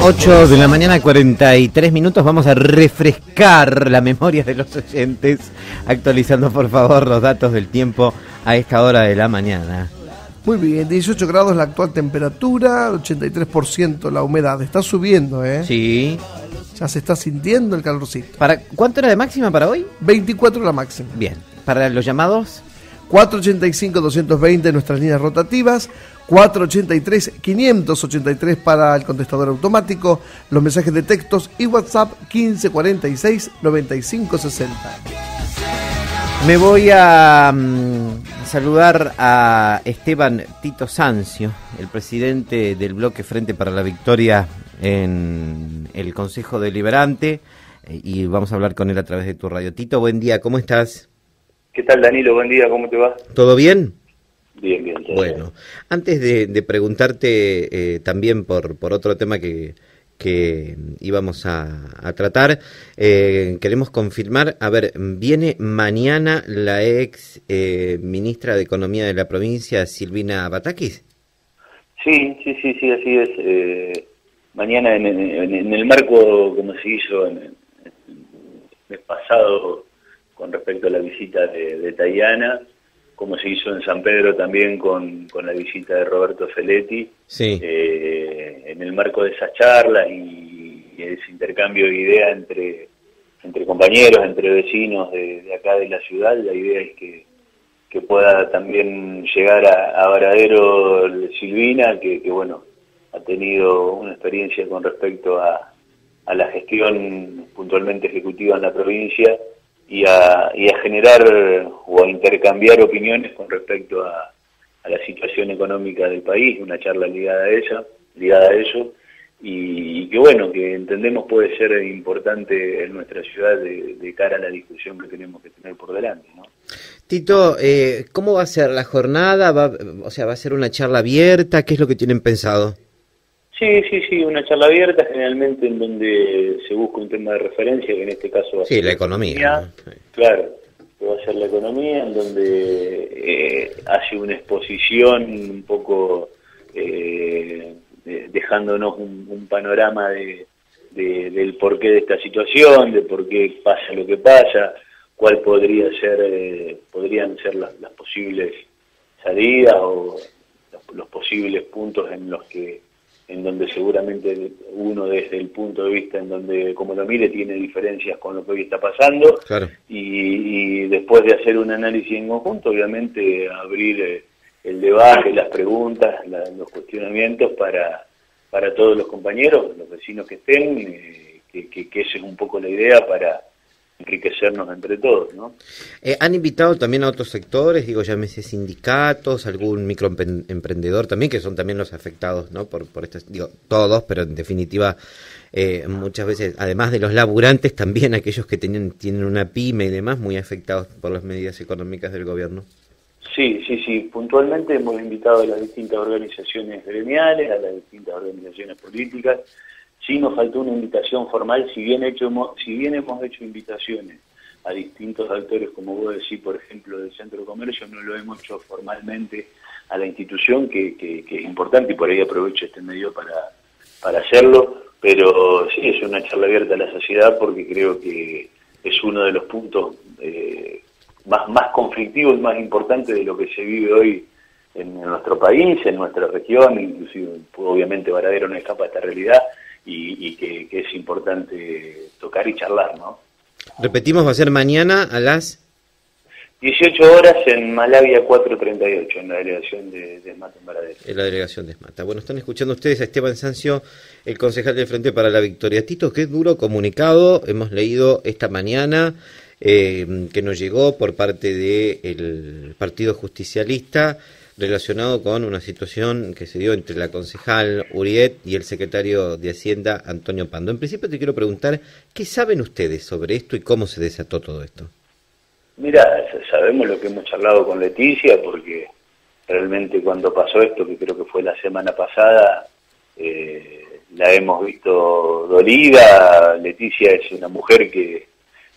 8 de la mañana, 43 minutos. Vamos a refrescar la memoria de los oyentes, actualizando por favor los datos del tiempo a esta hora de la mañana. Muy bien, 18 grados la actual temperatura, 83% la humedad. Está subiendo, ¿eh? Sí. Ya se está sintiendo el calorcito. ¿Cuánto era de máxima para hoy? 24 la máxima. Bien. ¿Para los llamados? 485-220 nuestras líneas rotativas, 483-583 para el contestador automático, los mensajes de textos y WhatsApp 1546-9560. Me voy a saludar a Esteban Tito Sancio, el presidente del bloque Frente para la Victoria en el Consejo Deliberante, y vamos a hablar con él a través de tu radio. Tito, buen día, ¿cómo estás? ¿Qué tal, Danilo? Buen día, ¿cómo te va? ¿Todo bien? Bien. Bueno, antes de preguntarte también por otro tema que íbamos a tratar, queremos confirmar, viene mañana la ex ministra de Economía de la provincia, Silvina Batakis. Sí, así es. Mañana en el marco, como se hizo en el mes pasado, con respecto a la visita de Tayana, como se hizo en San Pedro también con la visita de Roberto Feletti, sí. En el marco de esas charlas y ese intercambio de ideas entre compañeros, entre vecinos de acá de la ciudad, la idea es que pueda también llegar a Varadero Silvina, que bueno, ha tenido una experiencia con respecto a la gestión puntualmente ejecutiva en la provincia, y a generar o a intercambiar opiniones con respecto a la situación económica del país, una charla ligada a eso, y que bueno, que entendemos puede ser importante en nuestra ciudad de cara a la discusión que tenemos que tener por delante, ¿no? Tito, ¿cómo va a ser la jornada? ¿Va a ser una charla abierta? ¿Qué es lo que tienen pensado? Sí, una charla abierta, generalmente en donde se busca un tema de referencia, que en este caso va a ser la economía, ¿no? Sí. Claro, que va a ser la economía, en donde hace una exposición un poco dejándonos un panorama del porqué de esta situación, de por qué pasa lo que pasa, cuál podrían ser las posibles salidas o los posibles puntos en donde seguramente uno desde el punto de vista en donde, como lo mire, tiene diferencias con lo que hoy está pasando. Claro. Y después de hacer un análisis en conjunto, obviamente abrir el debate, las preguntas, los cuestionamientos para todos los compañeros, los vecinos que estén, que esa es un poco la idea para enriquecernos entre todos, ¿no? ¿Han invitado también a otros sectores, llámese sindicatos, algún microemprendedor también, que son también los afectados, ¿no? por estas, todos, pero en definitiva muchas veces, además de los laburantes, también aquellos que tienen una pyme y demás, muy afectados por las medidas económicas del gobierno? Sí, puntualmente hemos invitado a las distintas organizaciones gremiales, a las distintas organizaciones políticas. Sí nos faltó una invitación formal, si bien hemos hecho invitaciones a distintos actores, como vos decís, por ejemplo, del Centro de Comercio, no lo hemos hecho formalmente a la institución, que es importante, y por ahí aprovecho este medio para hacerlo, pero sí es una charla abierta a la sociedad, porque creo que es uno de los puntos más conflictivos y más importantes de lo que se vive hoy en nuestro país, en nuestra región, inclusive obviamente Varadero no escapa a esta realidad, y que es importante tocar y charlar, ¿no? Repetimos, va a ser mañana a las 18 horas en Malavia 438, en la delegación de Esmata en Varadero. En la delegación de Esmata. Bueno, están escuchando ustedes a Esteban Sancio, el concejal del Frente para la Victoria. Tito, qué duro comunicado hemos leído esta mañana, que nos llegó por parte del Partido Justicialista, relacionado con una situación que se dio entre la concejal Uriet y el secretario de Hacienda, Antonio Pando. En principio te quiero preguntar, ¿qué saben ustedes sobre esto y cómo se desató todo esto? Mira, sabemos lo que hemos charlado con Leticia, porque realmente cuando pasó esto, que creo que fue la semana pasada, la hemos visto dolida. Leticia es una mujer que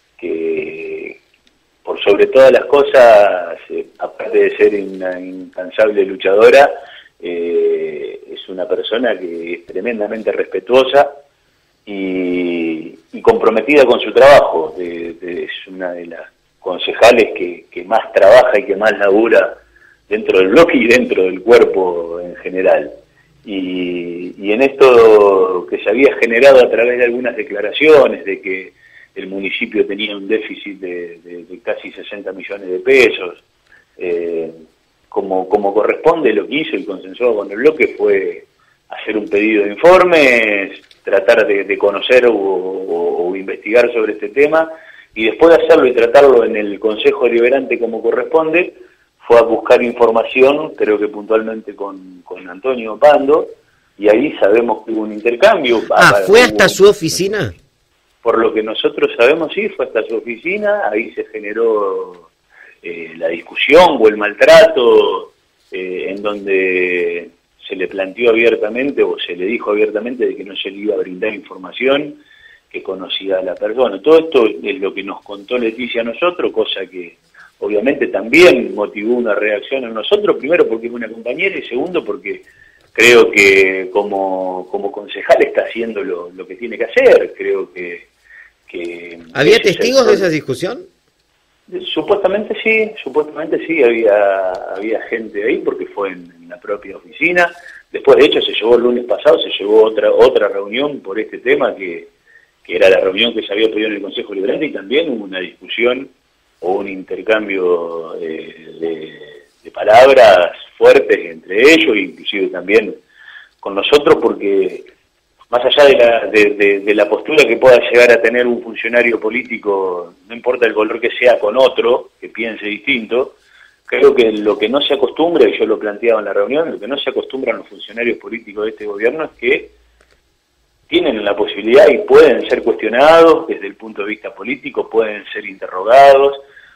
por sobre todas las cosas, aparte de ser una incansable luchadora, es es una persona que es tremendamente respetuosa y comprometida con su trabajo. Es una de las concejales que más trabaja y que más labura dentro del bloque y dentro del cuerpo en general. Y en esto que se había generado a través de algunas declaraciones de que el municipio tenía un déficit de casi 60 millones de pesos, como corresponde, lo que hizo y consensuado con el bloque fue hacer un pedido de informes, tratar de conocer o investigar sobre este tema, y después de hacerlo y tratarlo en el Consejo Deliberante como corresponde, fue a buscar información, creo que puntualmente con Antonio Pando, y ahí sabemos que hubo un intercambio. ¿Fue hasta su oficina? Por lo que nosotros sabemos, sí, fue hasta su oficina, ahí se generó la discusión o el maltrato, en donde se le planteó abiertamente o se le dijo abiertamente de que no se le iba a brindar información que conocía a la persona. Todo esto es lo que nos contó Leticia a nosotros, cosa que obviamente también motivó una reacción en nosotros, primero porque es una compañera y segundo porque creo que como concejal está haciendo lo que tiene que hacer. Creo que ¿había testigos de esa discusión? Supuestamente sí, había gente ahí porque fue en la propia oficina. Después, de hecho, se llevó el lunes pasado, se llevó otra reunión por este tema que era la reunión que se había pedido en el Consejo Deliberante, y también hubo una discusión o un intercambio de palabras fuertes entre ellos, inclusive también con nosotros, porque más allá de la postura que pueda llegar a tener un funcionario político, no importa el color que sea, con otro que piense distinto, creo que lo que no se acostumbra, y yo lo planteaba en la reunión, lo que no se acostumbran los funcionarios políticos de este gobierno es que tienen la posibilidad y pueden ser cuestionados desde el punto de vista político, pueden ser interrogados,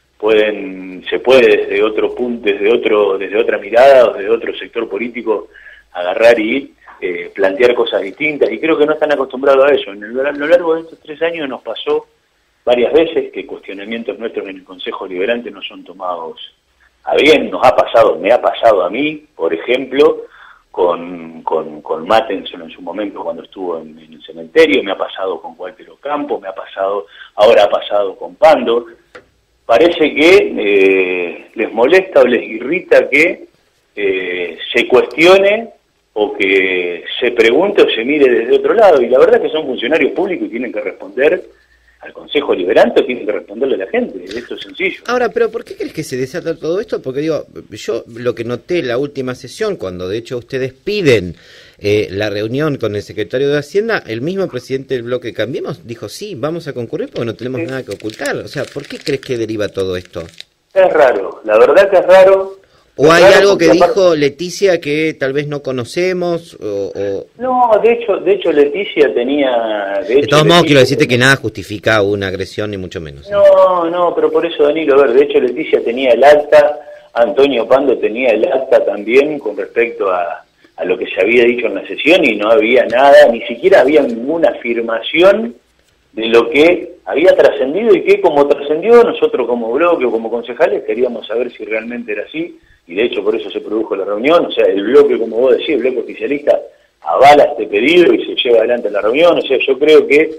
se puede desde otro punto, desde otra mirada o desde otro sector político agarrar y plantear cosas distintas, y creo que no están acostumbrados a eso. A lo largo de estos 3 años nos pasó varias veces que cuestionamientos nuestros en el Consejo Deliberante no son tomados a bien. Me ha pasado a mí, por ejemplo, con Mattenson en su momento cuando estuvo en el cementerio, me ha pasado con Walter Ocampo, ahora ha pasado con Pando. Parece que les molesta o les irrita que se cuestione o que se pregunte o se mire desde otro lado, y la verdad es que son funcionarios públicos y tienen que responder al Consejo Deliberante o tienen que responderle a la gente. Esto es sencillo. Ahora, pero ¿por qué crees que se desata todo esto? Porque digo, yo lo que noté en la última sesión, cuando de hecho ustedes piden la reunión con el secretario de Hacienda, el mismo presidente del bloque Cambiemos dijo, sí, vamos a concurrir porque no tenemos nada que ocultar. O sea, ¿por qué crees que deriva todo esto? Es raro, la verdad que es raro. ¿O hay algo que dijo Leticia que tal vez no conocemos? No, de hecho Leticia tenía... De todos modos, quiero decirte que nada justifica una agresión, ni mucho menos. No, pero por eso, Danilo, a ver, de hecho Leticia tenía el acta, Antonio Pando tenía el acta también con respecto a lo que se había dicho en la sesión, y no había nada, ni siquiera había ninguna afirmación de lo que había trascendido, y que como trascendió, nosotros como bloque o como concejales queríamos saber si realmente era así, y de hecho por eso se produjo la reunión. O sea, el bloque, como vos decís, el bloque oficialista avala este pedido y se lleva adelante la reunión. O sea, yo creo que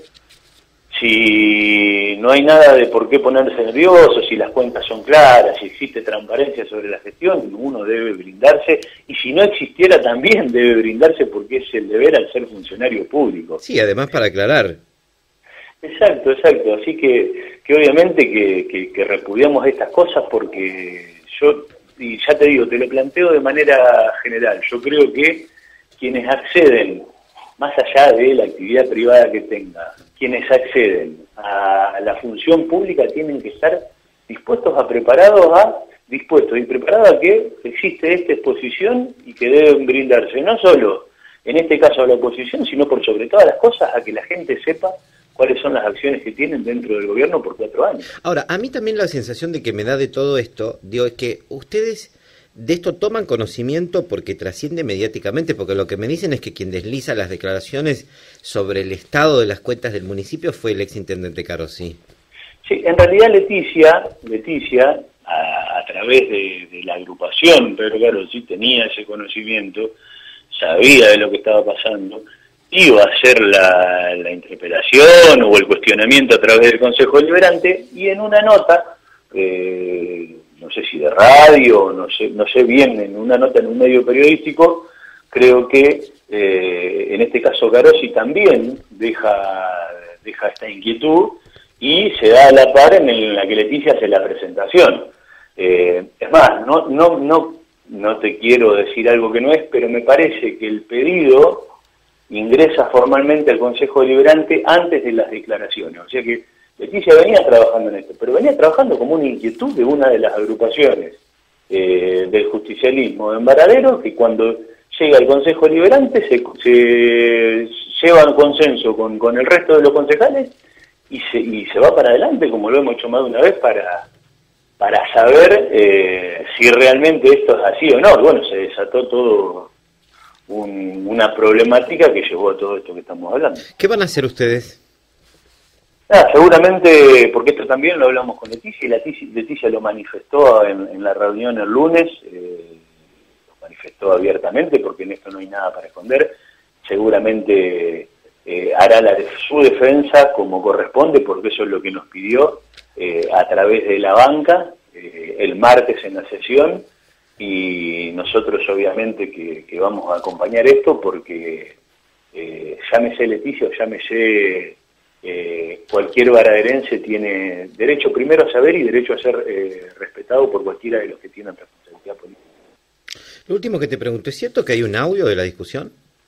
si no hay nada de por qué ponerse nervioso, si las cuentas son claras, si existe transparencia sobre la gestión, uno debe brindarse, y si no existiera también debe brindarse, porque es el deber al ser funcionario público. Sí, además para aclarar. Exacto. Así que obviamente que repudiamos estas cosas, porque yo, y ya te digo, te lo planteo de manera general, yo creo que quienes acceden, más allá de la actividad privada que tenga, quienes acceden a la función pública tienen que estar dispuestos y preparados a que existe esta exposición y que deben brindarse, no solo en este caso a la oposición, sino por sobre todas las cosas a que la gente sepa cuáles son las acciones que tienen dentro del gobierno por 4 años. Ahora, a mí también la sensación de que me da de todo esto, digo, es que ustedes de esto toman conocimiento porque trasciende mediáticamente, porque lo que me dicen es que quien desliza las declaraciones sobre el estado de las cuentas del municipio fue el exintendente Carossi. Sí, en realidad Leticia a través de la agrupación, pero claro, sí tenía ese conocimiento, sabía de lo que estaba pasando, iba a hacer la interpelación o el cuestionamiento a través del Consejo Deliberante, y en una nota, no sé si de radio, no sé bien, en una nota en un medio periodístico, creo que en este caso Carosi también deja esta inquietud y se da a la par en la que Leticia hace la presentación. Es más, no te quiero decir algo que no es, pero me parece que el pedido ingresa formalmente al Consejo Deliberante antes de las declaraciones. O sea que Leticia venía trabajando en esto, pero venía trabajando como una inquietud de una de las agrupaciones del justicialismo en Varadero, que cuando llega al Consejo Deliberante se lleva un consenso con el resto de los concejales y se va para adelante, como lo hemos hecho más de una vez, para saber si realmente esto es así o no. Bueno, se desató todo una problemática que llevó a todo esto que estamos hablando. ¿Qué van a hacer ustedes? Seguramente, porque esto también lo hablamos con Leticia, y Leticia lo manifestó en la reunión el lunes, lo manifestó abiertamente, porque en esto no hay nada para esconder. Seguramente hará su defensa como corresponde, porque eso es lo que nos pidió a través de la banca el martes en la sesión, y nosotros obviamente que vamos a acompañar esto, porque llámese Leticia o llámese cualquier varaderense tiene derecho primero a saber y derecho a ser respetado por cualquiera de los que tienen responsabilidad política. Lo último que te pregunto, ¿es cierto que hay un audio de la discusión?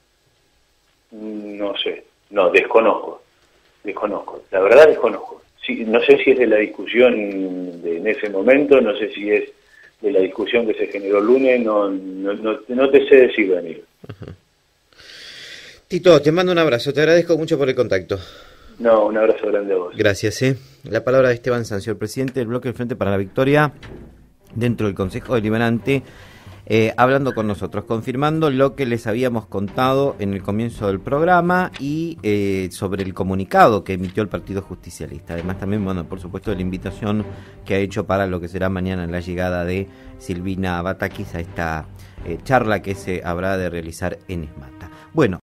No sé, desconozco, la verdad desconozco. Sí, no sé si es de la discusión en ese momento, no sé si es de la discusión que se generó el lunes, no te sé decir, Daniel. Uh-huh. Tito, te mando un abrazo, te agradezco mucho por el contacto. No, un abrazo grande a vos. Gracias. La palabra de Esteban Sancio, el presidente del Bloque del Frente para la Victoria, dentro del Consejo Deliberante, hablando con nosotros, confirmando lo que les habíamos contado en el comienzo del programa y sobre el comunicado que emitió el Partido Justicialista. Además también, bueno, por supuesto, de la invitación que ha hecho para lo que será mañana la llegada de Silvina Batakis a esta charla que se habrá de realizar en Esmata. Bueno.